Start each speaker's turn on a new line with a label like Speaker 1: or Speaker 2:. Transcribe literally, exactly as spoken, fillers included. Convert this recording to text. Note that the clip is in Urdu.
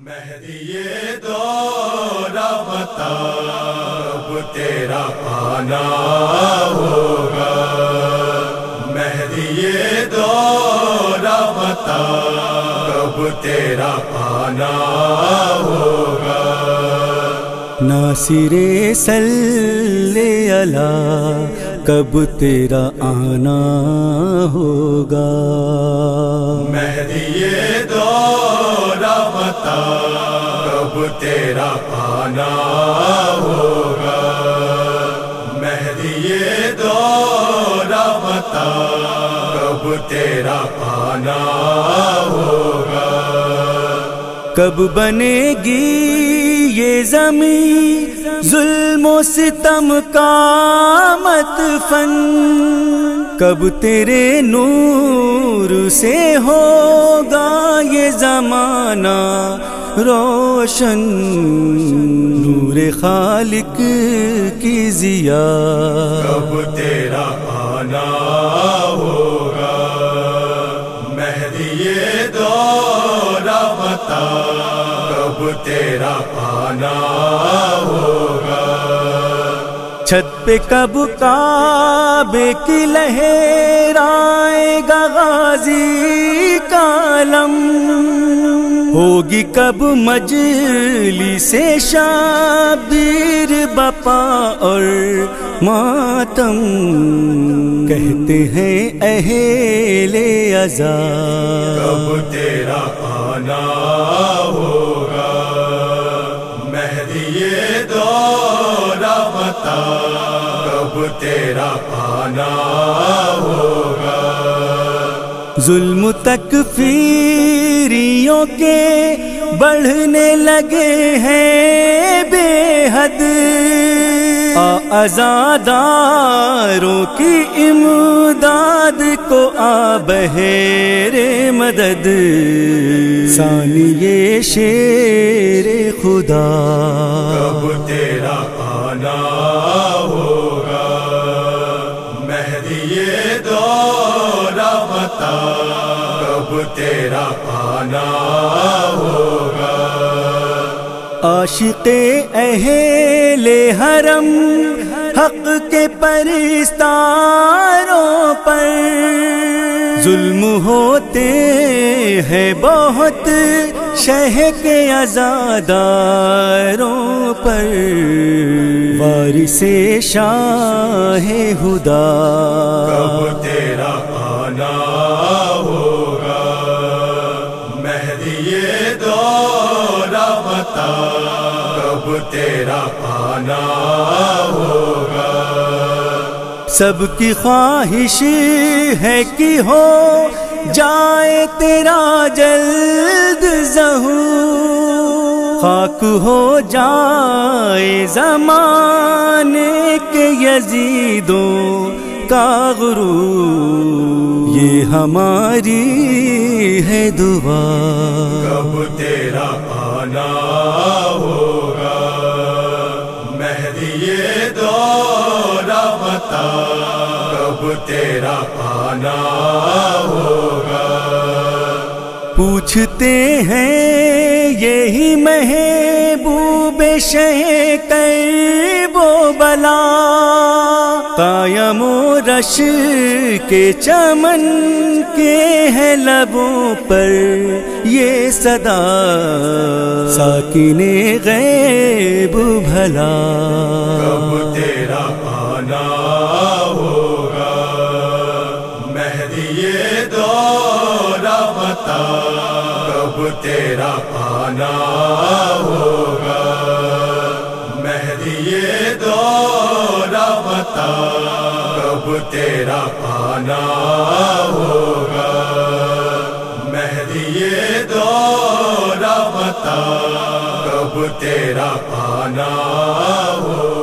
Speaker 1: مہدی دورہ بتا کب تیرا آنا ہوگا، مہدی دورہ بتا کب تیرا آنا ہوگا۔
Speaker 2: ناصر صلی اللہ کب تیرا آنا ہوگا،
Speaker 1: مہدی دورہ بتا کب تیرا آنا ہوگا، مہدی دورہ بتا کب تیرا آنا ہوگا۔
Speaker 2: کب بنے گی یہ زمین ظلم و ستم کا مدفن، کب تیرے نور سے ہوگا یہ زمانہ روشن، نور خالق کی ضیا
Speaker 1: کب تیرا آنا ہوگا، مہدی دورہ بتا کب تیرا آنا ہوگا۔
Speaker 2: چھت پہ کب کعبے کی لہرائے گا غازی کا علم، ہوگی کب مجلس شبیر بپا اور ماتم، کہتے ہیں اہل عزا
Speaker 1: کب تیرا آنا ہوگا، مہدی دورہ بتا کب تیرا آنا ہوگا۔
Speaker 2: ظلم تکفیریوں کے بڑھنے لگے ہیں بے حد، عزاداروں کی امداد کو آ بہر مدد، ثانی شیر خدا
Speaker 1: کب تیرا آنا ہوگا، مہدی دورہ بتا کب تیرا آنا ہوگا۔
Speaker 2: عاشق اہل حرم حق کے پرستاروں پر ظلم ہوتے ہیں بہت، شہ کے عزاداروں پر وارث شاہ خدا
Speaker 1: کب تیرا آنا ہوگا، مہدی دورہ بتا کب تیرا آنا ہوگا۔
Speaker 2: سب کی خواہش ہے کہ ہو جائے تیرا جلد ظہور، خاک ہو جائے زمانے کے یزیدوں کا غرور، یہ ہماری ہے دعا
Speaker 1: کب تیرا آنا ہوگا، مہدی دورہ بتا کب تیرا آنا ہوگا۔
Speaker 2: پوچھتے ہیں یہی محبوب شہ کرب و بلا، قائم و رش کے چمن کے ہے لبوں پر یہ صدا، ساکن غیب بھلا
Speaker 1: کب تیرا آنا ہوگا، مہدی دورہ بتا کب تیرا آنا ہوگا، مہدی دورہ بتا کب تیرا آنا ہوگا، مہدی دورہ بتا کب تیرا آنا ہوگا۔